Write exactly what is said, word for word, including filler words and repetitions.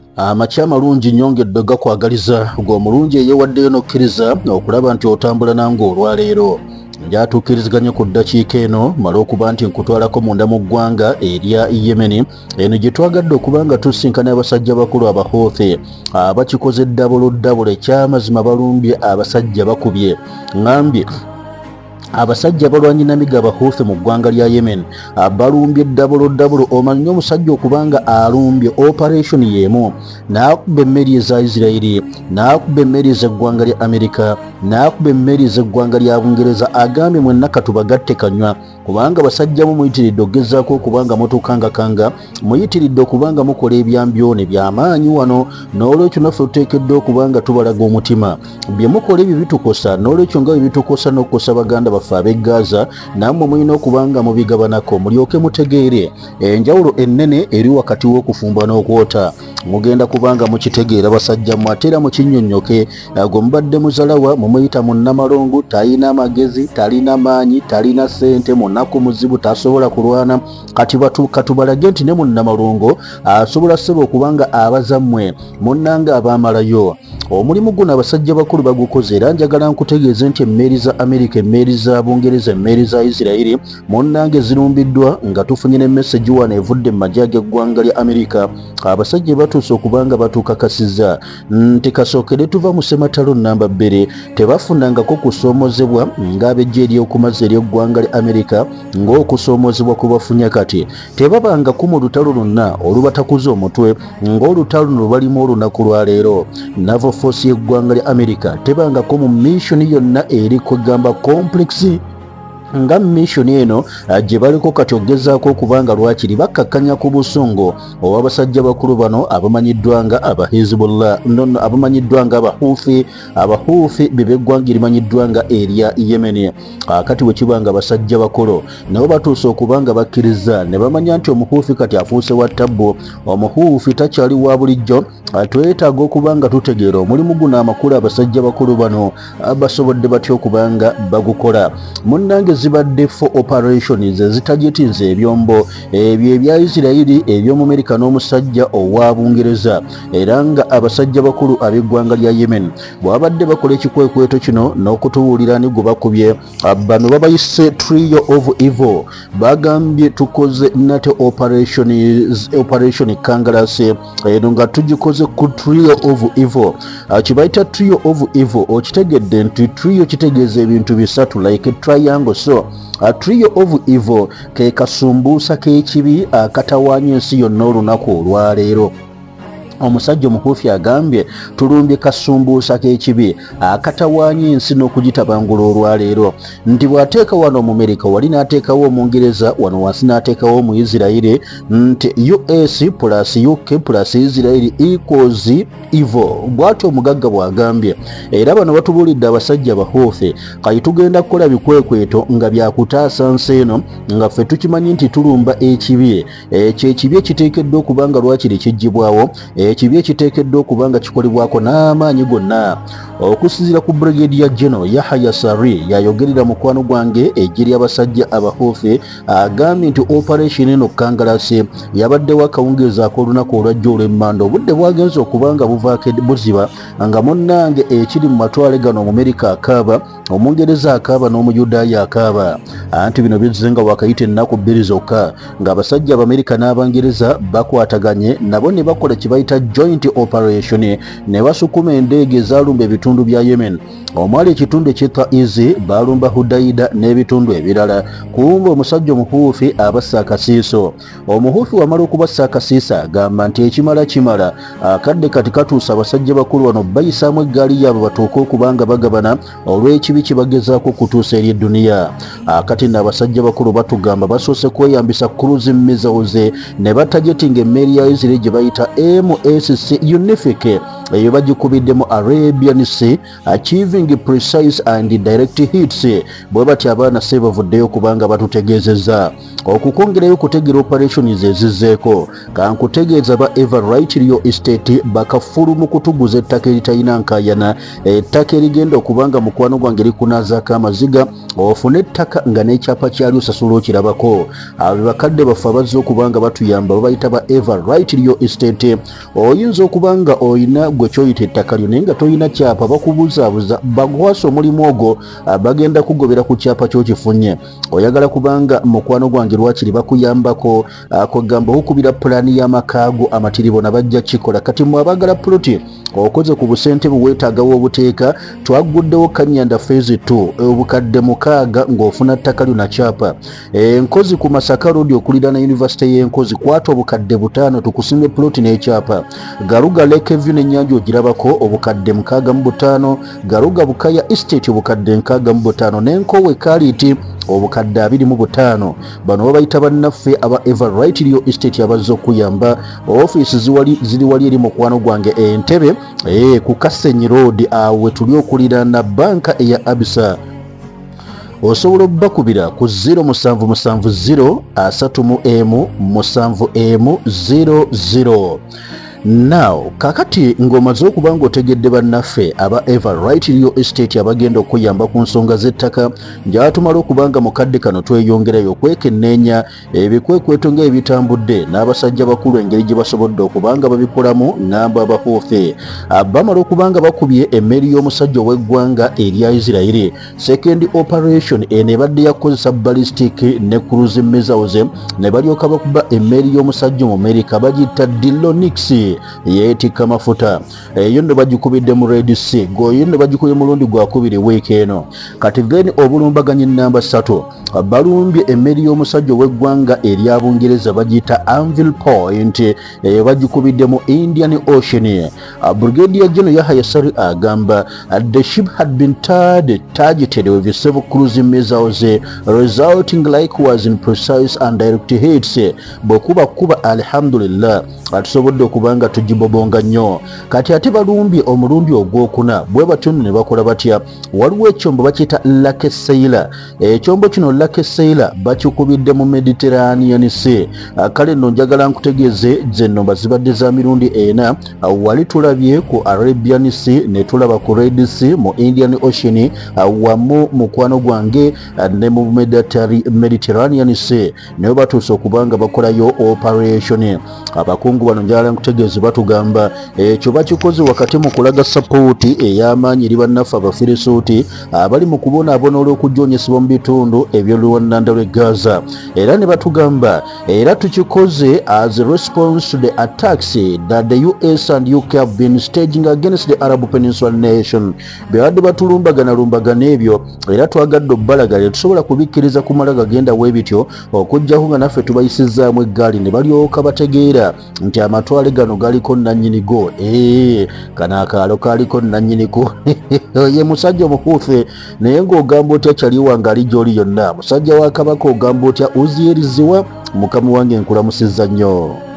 Amakya amalungi nnyongedde gakwagaliza gwe omulungi eyeewaddeyo n'okkiriza okulaba nti otambula nange olwaleero. Njatuukiriziganye ku ddakiika eno mala okuba nti nkutwalako munda mu ggwanga erya Yemen, eno gye twagadde okuba nga tusinkana abasajja bakulu aba Houthi abakikoze ddabulo ddabulo ekyamazima balumbye abasajja bakubye. Ngambye abasajja abalwanyi namiga aba Houthi mu ggwanga lya Yemen balumbye ddabulo ddabulo. Omanyi omusajja okubanga alumbye operation y'emu n'akuba emmeri eza Isirairi, n'akuba emmeri ez'eggwanga lya Amerika, n'akuba emmeri ez'eggwanga lya Bungereza. Agambye mwenna katubagatte kanywa kubanga basajja mu muyitiridde okugezaako okubanga mutukangakanga, muyitiridde okubanga mukola ebyambyone by'amaanyi wano, n'olwekyo naffe tuteekeddwa okubanga tubalaga omutima. Bye mukola ebyo bitukosa, n'olwekyo nga bwe bitukosa n'okukosa baganda baffe ab'e Gaza, nammwe mulina okubanga mubigabanako mulyoke mutegeere enjawulo ennene eri wakati w'okufumba n'okwota. Mugenda kubanga mukitegeera basajja mmwe ate era mukinnyonnyoke. Gwe mubadde muzalawa mumuyita munnamalongo, talina amagezi, talina maanyi, talina ssente, munaku muzibu, tasobola kulwana. Kati katubalage nti ne munnamalongo asobola ssebo okubanga abazammwe munnanga abaamalayo. Omulimu guno abasajja bakulu bagukoze era njagala nkutegeeze nti emmeeri za Amerika, emmeeri za Bungereza, emmeeri za Isirairi munnange zirumbiddwa nga tufunye ne message wano evudde mu magye g'eggwanga lya Amerika. Abasajja batuuse okubanga batukakasizza nti kasookere tuva mu sematalo namba bbiri tebafunangako kusoomozebwa ng'abejja ery'okumaze ery'eggwanga lya Amerika ng'okusoomozebwa kubafunye. Kati tebabangako mu lutalo lwonna olubatakuza omutwe ng'olutalo luno lubalimu olunaku lwa leero. Naval Force y'eggwanga lya Amerika tebangako mu mission yonna eri kwegamba complex nga mission eno gye baliko kati ogezaako okubanga lwakiri bakkakkanya ku busungu obw'abasajja bakulu bano abamanyiddwa nga aba Hezbollah, nno abamanyiddwa nga aba Houthi. Aba Houthi beb'eggwanga erimanyiddwa nga erya Yemen. Kati bwe kiba nga abasajja bakulu nabo batuuse okubanga bakkiriza ne bamanya nti Omuhouthi kati afuuse wa ttabbu. Omuhouthi takyali wa bulijjo. Twetaaga okubanga tutegeera omulimu guno amakulu abasajja bakulu bano basobodde batya okubanga bagukola. Munnange zibadde fo operations ezitajetinze ebyombo ebyo ebya Isirairi, eby'omu Amerika n'omusajja owa Bungereza, era nga abasajja bakulu ab'eggwanga lya Yemen bwabadde bakola ekikwekweto kino n'okutubuulira ni gwe bakubye. Bano babayise trio of evil. Bagambye tukoze nate operations operation kangalase eno nga tugikoze ku trio of evil. Kibayita trio of evil okitegedde nti trio kitegeeza ebintu bisatu like triangle. So a trio of evil ke kasumbuusa k'ekibi akatawaanya ensi yonna olunaku olwaleero. Omusajja Omuhouthi agambye tulumbye kasumbuusa k'ekibi akatawaanya ensi n'okugitabangula olwaleero. Nti bw'ateeka wano mu Amerika wali n'ateekawo Omungereza, wano wansi n'ateekawo mu Isirairi nti U S plus U K plus Isirairi equals evil. Bw'atyo omugagga bw'agambye. Era bano batubuulidde abasajja Abahouthi kati tugenda kukola bikwekweto nga byakutaasa nsi eno nga ffe tukimanyi nti tulumba ekibi. Ekyo ekibi ekiteekeddwa okubanga lwakiri kijjibwawo, ekibi ekiteekeddwa okubanga kikolebwako n'amaanyi gonna. Okusinziira ku Brigadier General Yahya Sarri yayogerera mukwano gwange eggye ly'abasajja Abahouthi agambye nti operation eno kangalase yabaddewo akawungeezi ak'olunaku olwajja olw'emmanda. Obudde bwagenze okubanga buvaako buziba nga munnange ekiri mu matwale gano mu Amerika akaaba, Omungereza akaaba n'Omuyudaaya akaaba. Anti bino bizze nga wakayita ennaku bbiri zokka ng'abasajja Abamerika n'Abangereza bakwataganye nabo ne bakola kibayita joint operation ne basukuma endeege ezaalumba ebitundu bya Yemen. Omwali ekitundu ekyitwa Izi baalumba Hudaida n'ebitundu ebirala. Kumbe omusajja Omuhouthi abassa akasiiso. Omuhouthi wamala okubassa akasiiso agamba nti ekimala kimala. Akadde kati katuusa abasajja bakulu bano bayisaamu eggaali yaabwe batuuke okubanga bagabana olw'ekibi kibagezaako okutuusa eri edduniya. Akati n'abasajja bakulu batugamba basoose kweyambisa cruise missiles ne batajetinga emmeeri ya Isirairi gye bayita M S C Unifique eyo bagikubiddemu Arabian Sea achieving precise and direct hits bwe bati abaana se bavuddeyo kubanga batutegeezezza okukongerayo kutegera operations ezizzeeko kankutegeeza ba Everright Real Estate bakafulu mu kutuguza ettaka eritalina nkayana ettaka erigenda okubanga mukwano gwange likunazaako amaziga ofune ettaka nga n'ekyapa kyali osasula okirabako abo bakadde baffe abazze okubanga batuyamba babayita ba Everright Real Estate oyinza okubanga oyina gwe kyoyita ettaka lyo naye nga toyina kyapa bakubuzaabuza bagwasa omulimu ogwo bagenda kugobera ku kyapa ky'okifunye oyagala kubanga mukwano gwange lwakiri bakuyambako akugamba okubira pulaani y'amakaago amatiribo nabajja kikola kati mu abagala puloti okoze ku busente buweetaagawo obuteeka twaguddewo Kanyanda phase two obukadde mukaaga ng'ofuna ttaka lyo na kyapa enkozi ku Masaka Road okulira na University y'enkozi kwata obukadde butaano tukusimye puloti n'ekyapa Garuga Lake View n'ennyanja ogirabako obukadde mukaaga mu butaano Garuga Bukaya Estate obukadde nkaaga mu butaano n'enkowe Kaliti obukadde abiri mu butaano bano babayita bannaffe aba Everright Real Estate abazze okuyamba office ziwali ziri wali eri mukwano gwange Entebbe eh ku Kasenyi Road awe tuli okulira na banka eya Abisa osobola bakubira ku zero seven seven zero asatu mu emu musanvu emu zero zero. Now kakati ngomaze okubanga otegedde bannaffe aba Everright Real Estate abagenda okuyamba ku nsonga z'ettaka njatumala okubanga mukadde kano tweyongerayo okwekenneenya ebikwekweto ng'ebitambudde n'abasajja bakulu engeri gye basobodde okubanga babikolamu ngamba abahuuthi bamala okubanga bakubye emmeeri y'omusajja ow'eggwanga erya Israeli second operation eno ebadde yakozesa ballistic ne cruise missiles ne balyoka bakuba emmeeri y'omusajja mu America bagiyita Dillonix yeetikka mafuta eyo nno bagikubidde mu Red Sea goyo nno bagikubye mulundi gwakubiri wiiki eno kati then obulumbaganyi namba ssatu balumbye emmeeri y'omusajja ow'eggwanga erya Bungereza bagiyita Anvil Point eyo bagikubidde mu Indian Ocean. Brigadier General Yahya Sari agamba the ship had been tarred, targeted with several cruise missiles resulting likewise in precise and direct hits bwekuba kuba alhamdulillah atusobodde okubanga tugibobonga nnyo kati ate balumbye omulundi ogwokuna bwe batyo ne bakola batya waliwo ekyombo bakiyita Lucky Sailor ekyombo kino Lucky Sailor bakikubidde mu Mediterranean Sea kale nno njagala nkutegeeze zenno zibadde za mirundi ena wali tulabye ku Arabian Sea ne tulaba ku Red Sea mu Indian Ocean wamu mukwano gwange ne mu Mediterranean Sea naye batuuse okubanga bakolayo operation abakungu bano njala nkutegeeze batugamba ekyo bakikoze wakati mu kulaga sapoti ey'amaanyi eri bannaffe abafirisuuti abali mu kubonaabona olw'okujonyesebwa mu bitundu eby'oluwannanda lw'e Gaza era ne batugamba era tukikoze as a response to the attacks that the U S and U K have been staging against the Arab Peninsula nation bebadde batulumbagana lumbagana ebyo era twagadde obbalagala tusobola kubikkiriza kumala gagenda webityo okujjaho nga naffe tubayisizaamu eggaali ne balyoka bategeera nti amatwale gano galiko nannyinigo ee kana akaalo kaliko nannyinigo ye musajja omukuufe naye ng'ogamba otya kyaliwanga ali gy'oli yonna musajja wa kabaka ogamba otya uziyeriziwa mukama wange nkulamusizza nnyo.